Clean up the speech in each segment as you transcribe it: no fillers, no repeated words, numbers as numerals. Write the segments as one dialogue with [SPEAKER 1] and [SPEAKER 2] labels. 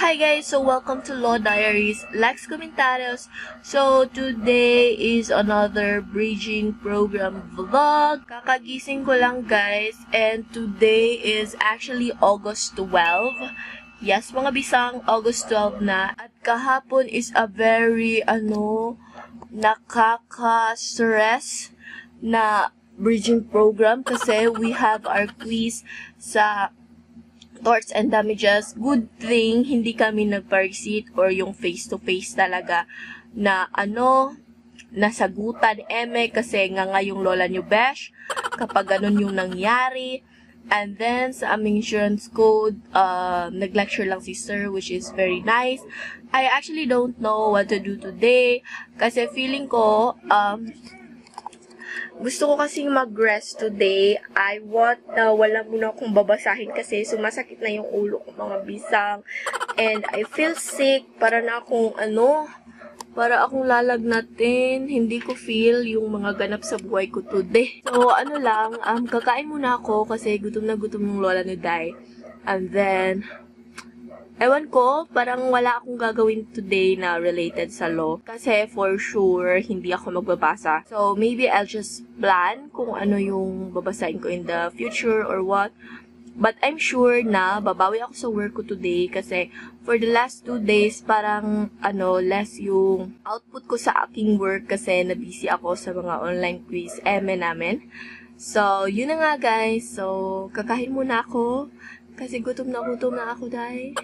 [SPEAKER 1] Hi guys, so welcome to Law Diaries. Likes, comentarios. So today is another bridging program vlog. Kakagising ko lang guys, and today is actually August 12. Yes, mga bisang August 12 na. At kahapon is a very nakaka-stress na bridging program kasi we have our quiz sa torts and damages. Good thing, hindi kami nagpa-receipt or yung face-to-face talaga na nasagutan kasi nga yung lola nyo besh kapag ganun yung nangyari. And then, sa aming insurance code, nag-lecture lang si sir, which is very nice. I actually don't know what to do today kasi feeling ko, gusto ko kasing mag-rest today. I want na wala muna akong babasahin kasi sumasakit na yung ulo ko mga bisang. And I feel sick. Para akong lalagnatin. Hindi ko feel yung mga ganap sa buhay ko today. So, kakain muna ako kasi gutom na gutom yung lola ni Day. And then, ewan ko, parang wala akong gagawin today na related sa law. Kasi for sure, hindi ako magbabasa. So, maybe I'll just plan kung ano yung babasahin ko in the future or what. But I'm sure na babawi ako sa work ko today kasi for the last 2 days, parang less yung output ko sa aking work kasi na-busy ako sa mga online quiz namin. So, yun na nga guys. So, kakain muna ako kasi gutom na ako dahil.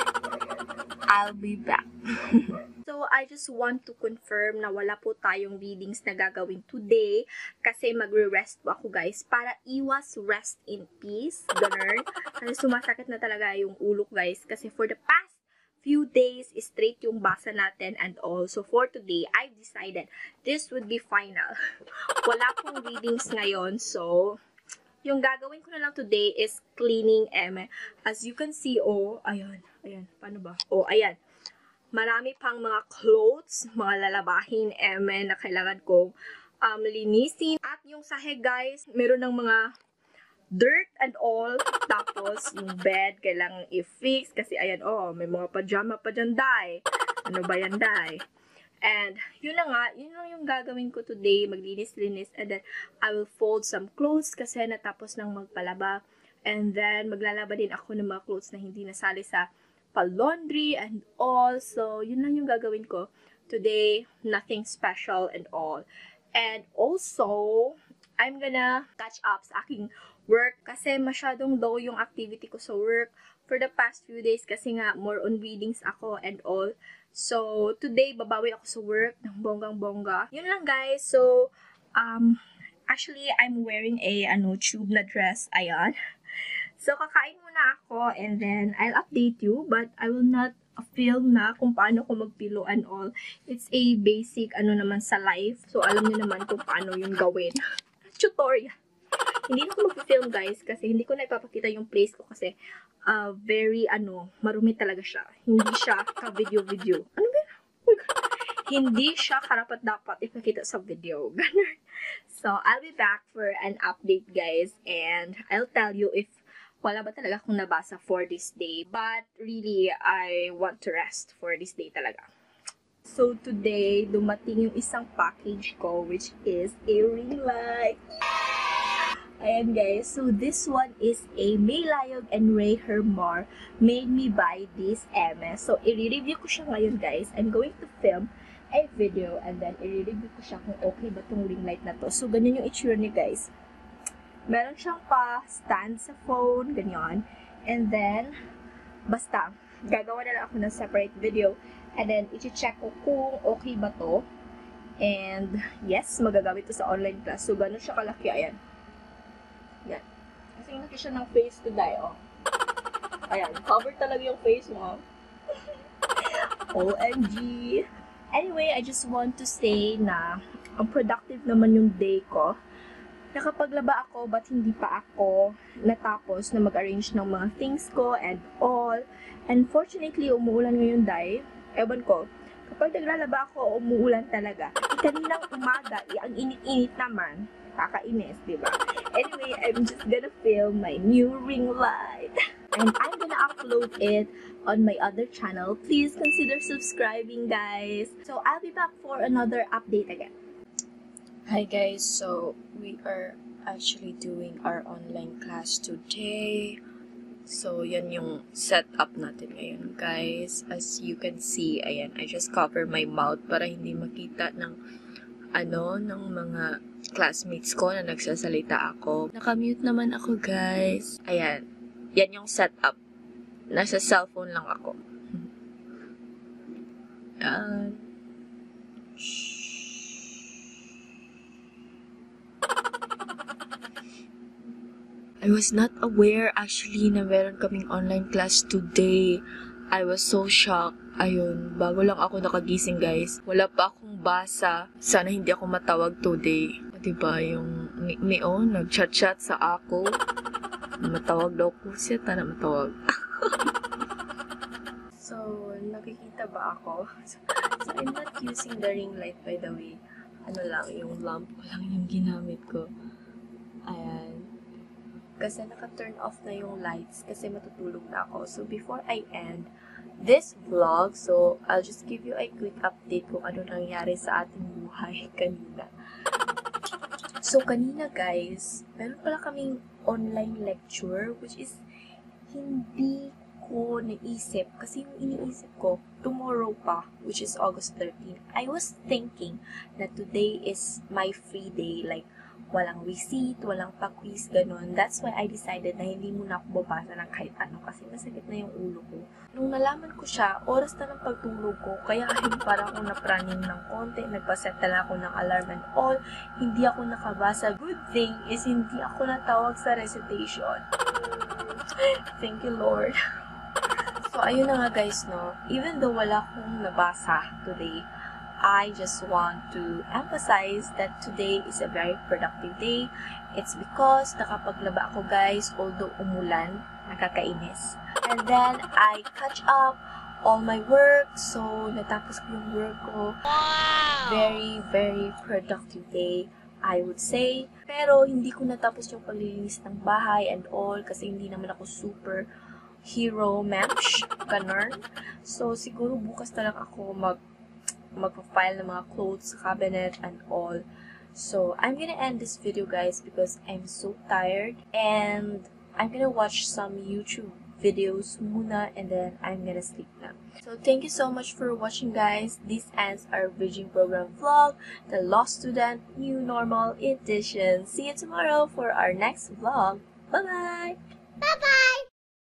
[SPEAKER 1] I'll be back. So, I just want to confirm na wala po tayong readings na gagawin today kasi magre-rest po ako guys para iwas rest in peace. Ganun. Kasi sumasakit na talaga yung ulo guys kasi for the past few days straight yung basa natin and also for today, I've decided this would be final. Wala pong readings ngayon, so yung gagawin ko na lang today is cleaning As you can see, ayan, paano ba? Ayan. Marami pang mga clothes, mga lalabahin, na kailangan kong linisin. At yung sahig, guys, meron ng mga dirt and all. Tapos, yung bed, kailangan i-fix. Kasi, ayan, may mga pajama pa dyan, Day. Ano ba yan, Day? And, yun lang yung gagawin ko today, maglinis-linis, and then, I will fold some clothes kasi natapos nang magpalaba. And then, maglalaba din ako ng mga clothes na hindi nasali sa pa-laundry and all. So, yun lang yung gagawin ko today. Nothing special and all. And also, I'm gonna catch up sa aking work kasi masyadong low yung activity ko sa work for the past few days kasi nga more on readings ako and all. So, today, babawi ako sa work ng bonggang-bongga. Yun lang, guys. So, actually, I'm wearing a, tube na dress. Ayan. So, kakain muna ako and then I'll update you. But, I will not film na kung paano ko magpilo and all. It's a basic, naman sa life. So, alam niyo naman kung paano yung gawin. Tutorial. Hindi na ako mag-film, guys, kasi hindi ko na ipapakita yung place ko kasi very, marumi talaga siya. Hindi siya ka-video-video. Ano ba? Hindi siya karapat-dapat ipakita sa video. Ganun. So, I'll be back for an update, guys, and I'll tell you if wala ba talaga akong nabasa for this day. But, really, I want to rest for this day talaga. So, today, dumating yung isang package ko, which is a ring light. Ayan guys, so this one is a Maylayog and Ray Hermar made me buy this MS. So, i-review ko siya ngayon guys. I'm going to film a video and then i-review ko siya kung okay ba tong ring light na to. So, ganyan yung itsura niya guys. Meron siyang pa stand sa phone, ganyan. And then, basta, gagawa na lang ako ng separate video. And then, i-check ko kung okay ba to. And, yes, magagamit to sa online class. So, ganun siya kalaki, ayan. Yan. Kasi laki siya ng face ko, Day, Ayan, cover talaga yung face mo. OMG. Anyway, I just want to say na ang productive naman yung day ko. Nakapaglaba ako, but hindi pa ako natapos na mag-arrange ng mga things ko and all. Unfortunately, umuulan ngayon, Day. Ewan ko, kapag naglalaba ako, umuulan talaga. Kaninang umaga, ang init-init naman. Kakainis, diba? Anyway, I'm just gonna film my new ring light. And I'm gonna upload it on my other channel, please consider subscribing, guys. So I'll be back for another update again.
[SPEAKER 2] Hi guys, so we are actually doing our online class today. So yan yung setup natin ngayon, guys. As you can see, ayan, I just cover my mouth para hindi makita ng ng mga classmates ko na nagsasalita ako. Nakamute naman ako, guys. Ayan, yan yung setup. Nasa cellphone lang ako. Yan. I was not aware actually na meron kaming online class today. I was so shocked. Ayun, bago lang ako nakagising, guys. Wala pa akong basa. Sana hindi ako matawag today. Diba yung nag-chat-chat sa ako. Matawag daw ko siya, tana matawag. So, nakikita ba ako? So, I'm not using the ring light, by the way. Yung lamp ko lang yung ginamit ko. Ayan. Kasi naka-turn off na yung lights kasi matutulog na ako. So, before I end this vlog, so, I'll just give you a quick update kung ano nangyari sa ating buhay kanina. So, kanina, guys, meron pala kaming online lecture, which is hindi ko naisip. Kasi yung iniisip ko, tomorrow pa, which is August 13. I was thinking na today is my free day, like, walang receipt, walang pa-quiz, ganun. That's why I decided na hindi muna ako babasa ng kahit ano kasi masakit na yung ulo ko. Nung nalaman ko siya, oras na ng pagtulog ko, kaya kahit parang ako napraning ng konti, nagpaset na ako ng alarm and all, hindi ako nakabasa. Good thing is hindi ako natawag sa recitation. Thank you, Lord. So, ayun na nga guys, no? Even though wala akong nabasa today, I just want to emphasize that today is a very productive day. It's because nakapaglaba ako, guys, although umulan, nakakainis. And then, I catch up all my work. So, natapos ko yung work ko. Wow! Very, very productive day, I would say. Pero, hindi ko natapos yung paglilinis ng bahay and all kasi hindi naman ako super hero mensch, ganun. So, siguro bukas na lang ako mag-file ng mga clothes sa cabinet and all. So, I'm gonna end this video, guys, because I'm so tired. And I'm gonna watch some YouTube videos muna and then I'm gonna sleep na. So, thank you so much for watching, guys. This ends our bridging program vlog, the Law Student New Normal Edition. See you tomorrow for our next vlog. Bye-bye!